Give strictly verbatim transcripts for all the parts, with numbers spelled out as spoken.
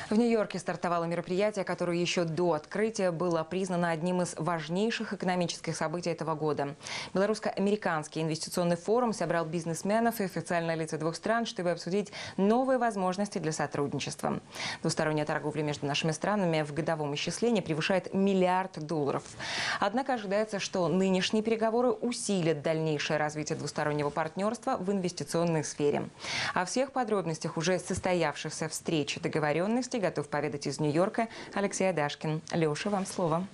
В Нью-Йорке стартовало мероприятие, которое еще до открытия было признано одним из важнейших экономических событий этого года. Белорусско-американский инвестиционный форум собрал бизнесменов и официальные лица двух стран, чтобы обсудить новые возможности для сотрудничества. Двусторонняя торговля между нашими странами в годовом исчислении превышает миллиард долларов. Однако ожидается, что нынешние переговоры усилят дальнейшее развитие двустороннего партнерства в инвестиционной сфере. О всех подробностях уже состоявшихся встреч и договоренностей готов поведать из Нью-Йорка Алексей Адашкин. Леша, вам слово.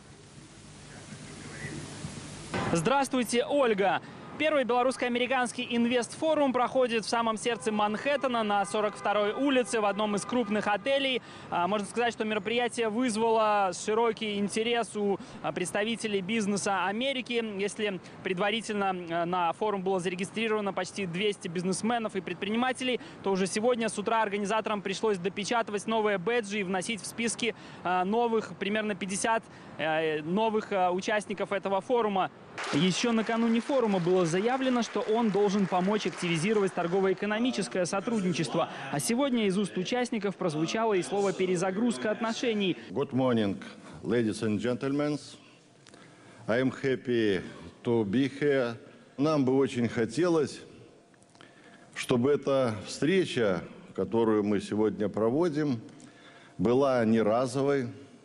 Здравствуйте, Ольга. Первый белорусско-американский инвестфорум проходит в самом сердце Манхэттена на сорок второй улице в одном из крупных отелей. Можно сказать, что мероприятие вызвало широкий интерес у представителей бизнеса Америки. Если предварительно на форум было зарегистрировано почти двести бизнесменов и предпринимателей, то уже сегодня с утра организаторам пришлось допечатывать новые бэджи и вносить в списки новых, примерно пятьдесят новых участников этого форума. Еще накануне форума было заявлено, что он должен помочь активизировать торгово-экономическое сотрудничество. А сегодня из уст участников прозвучало и слово «перезагрузка отношений». Good morning, ladies and gentlemen. I am happy to be here. Нам бы очень хотелось, чтобы эта встреча, которую мы сегодня проводим, была не разовой,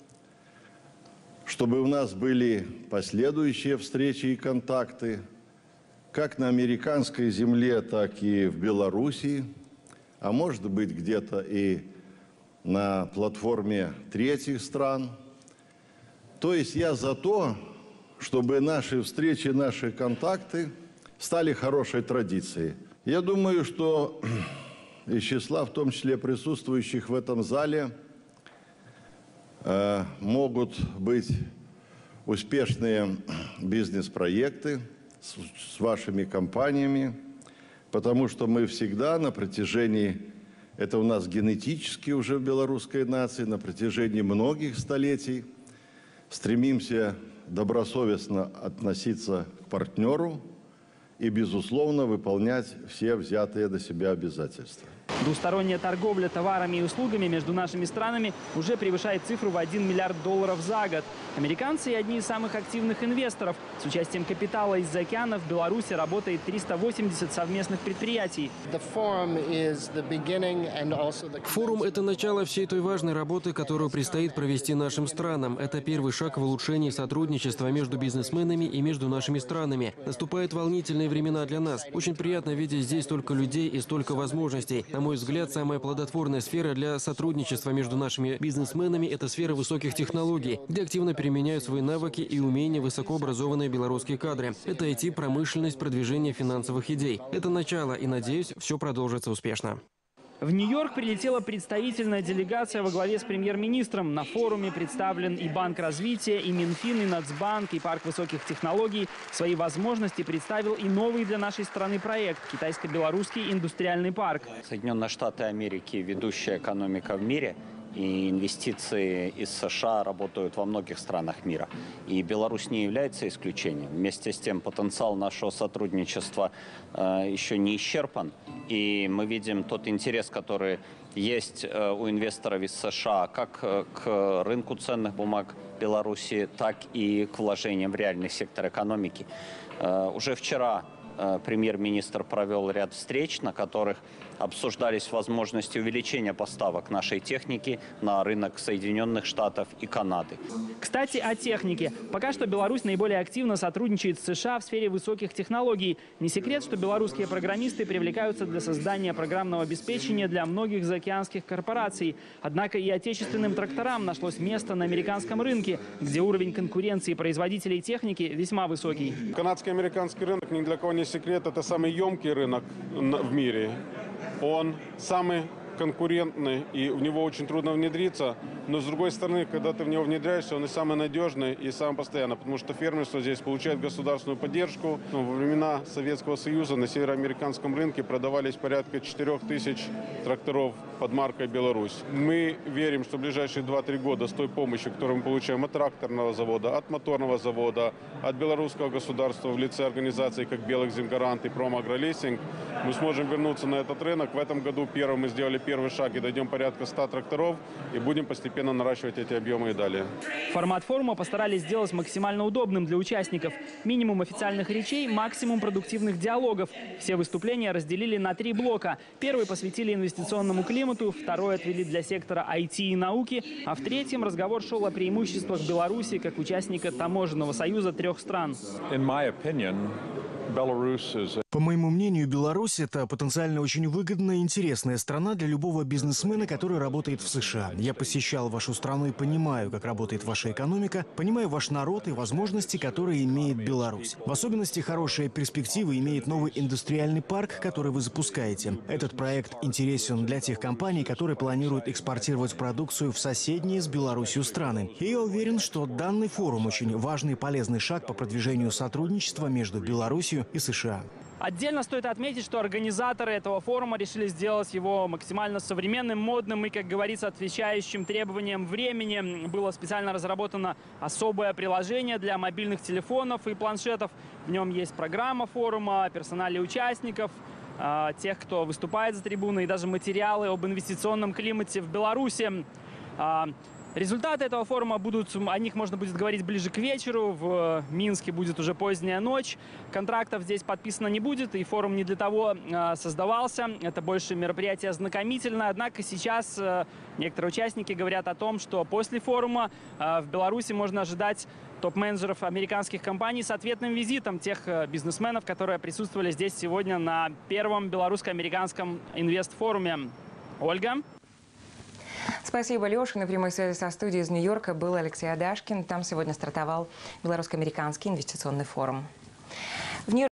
чтобы у нас были последующие встречи и контакты, как на американской земле, так и в Белоруссии, а может быть где-то и на платформе третьих стран. То есть я за то, чтобы наши встречи, наши контакты стали хорошей традицией. Я думаю, что из числа, в том числе присутствующих в этом зале, могут быть успешные бизнес-проекты с, с вашими компаниями, потому что мы всегда на протяжении, это у нас генетически уже в белорусской нации, на протяжении многих столетий стремимся добросовестно относиться к партнеру и, безусловно, выполнять все взятые на себя обязательства. Двусторонняя торговля товарами и услугами между нашими странами уже превышает цифру в один миллиард долларов за год. Американцы – одни из самых активных инвесторов. С участием капитала из-за океана в Беларуси работает триста восемьдесят совместных предприятий. Форум – это начало всей той важной работы, которую предстоит провести нашим странам. Это первый шаг в улучшении сотрудничества между бизнесменами и между нашими странами. Наступают волнительные времена для нас. Очень приятно видеть здесь столько людей и столько возможностей. На мой взгляд, самая плодотворная сфера для сотрудничества между нашими бизнесменами – это сфера высоких технологий, где активно применяют свои навыки и умения высокообразованные белорусские кадры. Это ай ти, промышленность, продвижение финансовых идей. Это начало, и, надеюсь, все продолжится успешно. В Нью-Йорк прилетела представительная делегация во главе с премьер-министром. На форуме представлен и Банк развития, и Минфин, и Нацбанк, и Парк высоких технологий. Свои возможности представил и новый для нашей страны проект – китайско-белорусский индустриальный парк. Соединенные Штаты Америки – ведущая экономика в мире. И инвестиции из США работают во многих странах мира. И Беларусь не является исключением. Вместе с тем потенциал нашего сотрудничества э, еще не исчерпан. И мы видим тот интерес, который есть э, у инвесторов из США как э, к рынку ценных бумаг Беларуси, так и к вложениям в реальный сектор экономики. Э, уже вчера э, премьер-министр провел ряд встреч, на которых обсуждались возможности увеличения поставок нашей техники на рынок Соединенных Штатов и Канады. Кстати, о технике. Пока что Беларусь наиболее активно сотрудничает с США в сфере высоких технологий. Не секрет, что белорусские программисты привлекаются для создания программного обеспечения для многих заокеанских корпораций. Однако и отечественным тракторам нашлось место на американском рынке, где уровень конкуренции производителей техники весьма высокий. Канадский и американский рынок, ни для кого не секрет, это самый емкий рынок в мире. Он самый конкурентный, и в него очень трудно внедриться. Но, с другой стороны, когда ты в него внедряешься, он и самый надежный, и самый постоянный, потому что фермерство здесь получает государственную поддержку. Во времена Советского Союза на североамериканском рынке продавались порядка четырёх тысяч тракторов под маркой «Беларусь». Мы верим, что в ближайшие два-три года с той помощью, которую мы получаем от тракторного завода, от моторного завода, от белорусского государства в лице организаций, как «Белых Земгарант» и «Промагролесинг», мы сможем вернуться на этот рынок. В этом году первым мы сделали первый шаг и дойдем порядка ста тракторов, и будем постепенно наращивать эти объемы и далее. Формат форума постарались сделать максимально удобным для участников. Минимум официальных речей, максимум продуктивных диалогов. Все выступления разделили на три блока. Первый посвятили инвестиционному климату, второй отвели для сектора ай ти и науки, а в третьем разговор шел о преимуществах Беларуси как участника таможенного союза трех стран. По моему мнению, Беларусь – это потенциально очень выгодная и интересная страна для любого бизнесмена, который работает в США. Я посещал вашу страну и понимаю, как работает ваша экономика, понимаю ваш народ и возможности, которые имеет Беларусь. В особенности хорошие перспективы имеет новый индустриальный парк, который вы запускаете. Этот проект интересен для тех компаний, которые планируют экспортировать продукцию в соседние с Беларусью страны. И я уверен, что данный форум очень важный и полезный шаг по продвижению сотрудничества между Беларусью и США. Отдельно стоит отметить, что организаторы этого форума решили сделать его максимально современным, модным и, как говорится, отвечающим требованиям времени. Было специально разработано особое приложение для мобильных телефонов и планшетов. В нем есть программа форума, персонали участников, тех, кто выступает за трибуной, и даже материалы об инвестиционном климате в Беларуси. Результаты этого форума будут, о них можно будет говорить ближе к вечеру. В Минске будет уже поздняя ночь. Контрактов здесь подписано не будет, и форум не для того э, создавался. Это больше мероприятие ознакомительное. Однако сейчас э, некоторые участники говорят о том, что после форума э, в Беларуси можно ожидать топ-менеджеров американских компаний с ответным визитом тех э, бизнесменов, которые присутствовали здесь сегодня на первом белорусско-американском инвестфоруме. Ольга? Спасибо, Леша. На прямой связи со студией из Нью-Йорка был Алексей Адашкин. Там сегодня стартовал Белорусско-американский инвестиционный форум. В